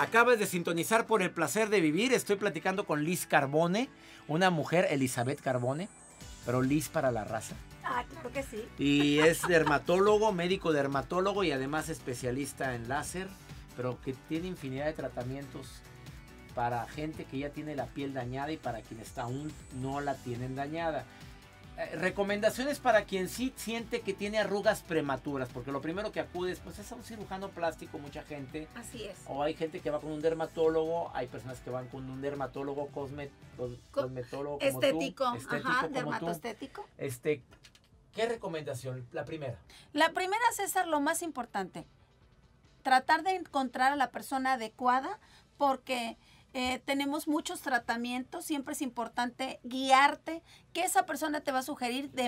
Acabas de sintonizar por el placer de vivir. Estoy platicando con Liz Carbone, una mujer, Elizabeth Carbone, pero Liz para la raza. Ah, claro que sí. Y es dermatólogo, médico dermatólogo y además especialista en láser, pero que tiene infinidad de tratamientos para gente que ya tiene la piel dañada y para quienes aún no la tienen dañada. Recomendaciones para quien sí siente que tiene arrugas prematuras, porque lo primero que acudes pues es a un cirujano plástico, mucha gente. Así es. O hay gente que va con un dermatólogo, hay personas que van con un dermatólogo cosmetólogo estético, como tú, estético ajá, como dermatoestético. ¿Qué recomendación? La primera. La primera, César, lo más importante, tratar de encontrar a la persona adecuada, porque tenemos muchos tratamientos, siempre es importante guiarte, que esa persona te va a sugerir de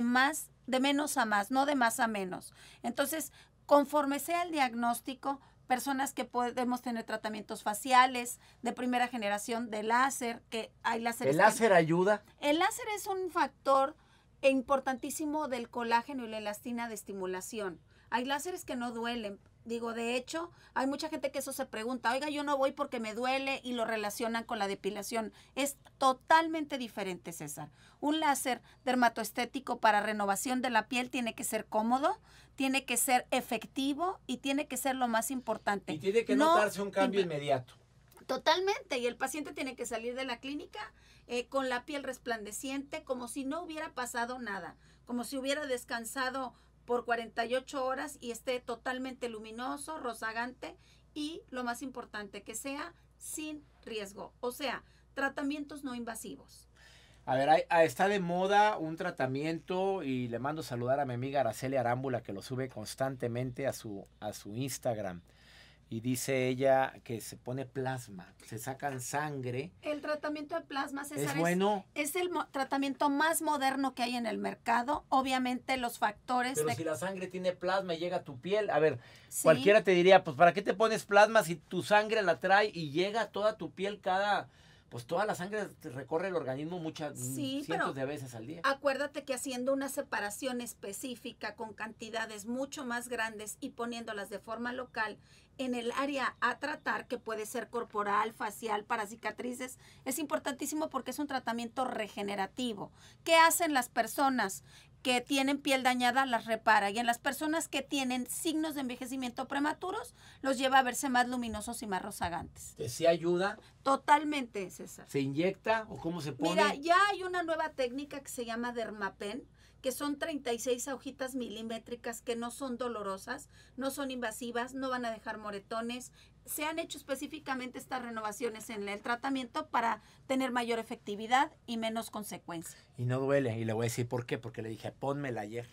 menos a más, no de más a menos. Entonces, conforme sea el diagnóstico, personas que podemos tener tratamientos faciales de primera generación de láser, que hay láseres. ¿El láser ayuda? El láser es un factor importantísimo del colágeno y la elastina de estimulación. Hay láseres que no duelen. Digo, de hecho, hay mucha gente que eso se pregunta, oiga, yo no voy porque me duele, y lo relacionan con la depilación. Es totalmente diferente, César. Un láser dermatoestético para renovación de la piel tiene que ser cómodo, tiene que ser efectivo y tiene que ser lo más importante. Y tiene que notarse un cambio inmediato. Totalmente, y el paciente tiene que salir de la clínica con la piel resplandeciente, como si no hubiera pasado nada, como si hubiera descansado por 48 horas y esté totalmente luminoso, rozagante, y lo más importante, que sea sin riesgo, o sea, tratamientos no invasivos. A ver, está de moda un tratamiento, y le mando saludar a mi amiga Araceli Arámbula, que lo sube constantemente a su Instagram. Y dice ella que se pone plasma, se sacan sangre. El tratamiento de plasma, César, ¿es bueno? Es el tratamiento más moderno que hay en el mercado. Obviamente los factores... Pero si la sangre tiene plasma y llega a tu piel, a ver, sí, cualquiera te diría, pues ¿para qué te pones plasma si tu sangre la trae y llega a toda tu piel pues toda la sangre recorre el organismo cientos de veces al día? Acuérdate que haciendo una separación específica con cantidades mucho más grandes y poniéndolas de forma local en el área a tratar, que puede ser corporal, facial, para cicatrices, es importantísimo porque es un tratamiento regenerativo. ¿Qué hacen las personas que tienen piel dañada? Las repara, y en las personas que tienen signos de envejecimiento prematuros los lleva a verse más luminosos y más rozagantes. ¿Sí ayuda? Totalmente, César. ¿Se inyecta o cómo se pone? Mira, ya hay una nueva técnica que se llama Dermapen, que son 36 agujitas milimétricas que no son dolorosas, no son invasivas, no van a dejar moretones. Se han hecho específicamente estas renovaciones en el tratamiento para tener mayor efectividad y menos consecuencias. Y no duele, y le voy a decir por qué, porque le dije, pónmela ayer.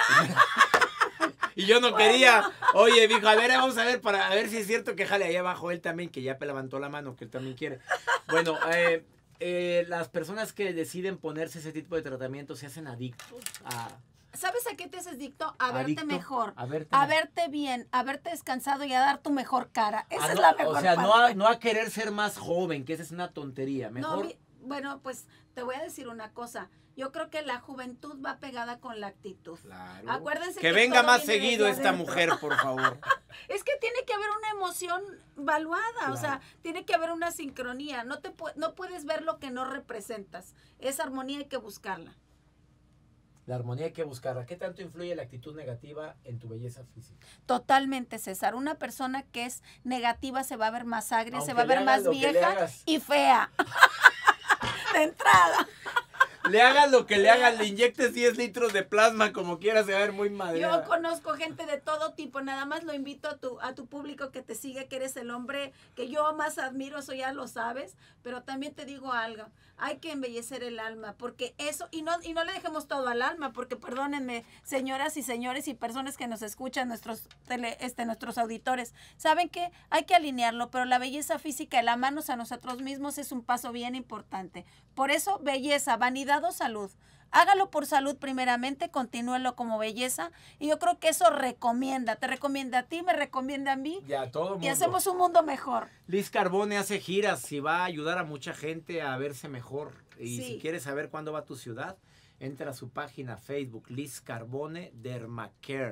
Y yo no quería. Oye, dijo, a ver, vamos a ver, para ver si es cierto que jale ahí abajo él también, que ya levantó la mano, que él también quiere. Bueno, las personas que deciden ponerse ese tipo de tratamiento se hacen adictos a... ¿Sabes a qué te haces adicto? A verte ¿Adicto? mejor, a verte bien, a verte descansado y a dar tu mejor cara. Esa es la mejor O sea, parte. no a querer ser más joven, que esa es una tontería. Mejor... No, bueno, pues te voy a decir una cosa. Yo creo que la juventud va pegada con la actitud. Claro. Acuérdense que venga más viene seguido desde esta adentro. mujer, por favor. Es que tiene que haber una emoción valuada, Claro. O sea, tiene que haber una sincronía. No puedes ver lo que no representas. Esa armonía hay que buscarla. La armonía hay que buscarla. ¿Qué tanto influye la actitud negativa en tu belleza física? Totalmente, César. Una persona que es negativa se va a ver más agria, Aunque se va a le ver hagas más lo que le vieja hagas. y fea. De entrada. Le hagas lo que le hagas, le inyectes 10 litros de plasma, como quiera, se va a ver muy madreada. Yo conozco gente de todo tipo, nada más lo invito a tu público que te sigue, que eres el hombre que yo más admiro, eso ya lo sabes, pero también te digo algo, hay que embellecer el alma, porque eso, y no le dejemos todo al alma, porque perdónenme, señoras y señores y personas que nos escuchan, nuestros auditores, ¿saben qué? Hay que alinearlo, pero la belleza física, el amarnos a nosotros mismos es un paso bien importante. Por eso, belleza, vanidad o salud. Hágalo por salud primeramente, continúelo como belleza, y yo creo que eso te recomienda a ti, me recomienda a mí, Ya, todo mundo. y hacemos un mundo mejor. Liz Carbone hace giras y va a ayudar a mucha gente a verse mejor. Y Sí. si quieres saber cuándo va a tu ciudad, entra a su página Facebook, Liz Carbone Dermacare.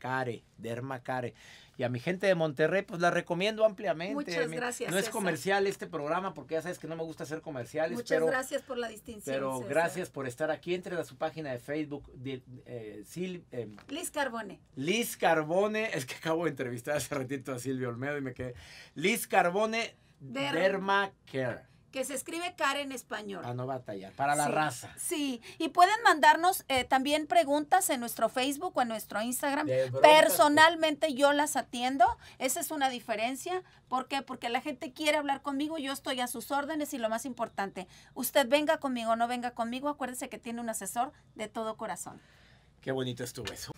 Care. Y a mi gente de Monterrey, pues la recomiendo ampliamente. Muchas gracias, No es César. Comercial este programa, porque ya sabes que no me gusta hacer comerciales. Muchas gracias por la distinción, Pero César. gracias por estar aquí. Entren a su página de Facebook, Liz Carbone. Liz Carbone. Es que acabo de entrevistar hace ratito a Silvia Olmedo y me quedé. Liz Carbone Dermacare. Que se escribe Care en español. Ah, no batallar. Para la raza. Sí, y pueden mandarnos también preguntas en nuestro Facebook o en nuestro Instagram. De broncas, Personalmente yo las atiendo. Esa es una diferencia. ¿Por qué? Porque la gente quiere hablar conmigo, yo estoy a sus órdenes y lo más importante, usted venga conmigo o no venga conmigo, acuérdese que tiene un asesor de todo corazón. Qué bonito estuvo eso.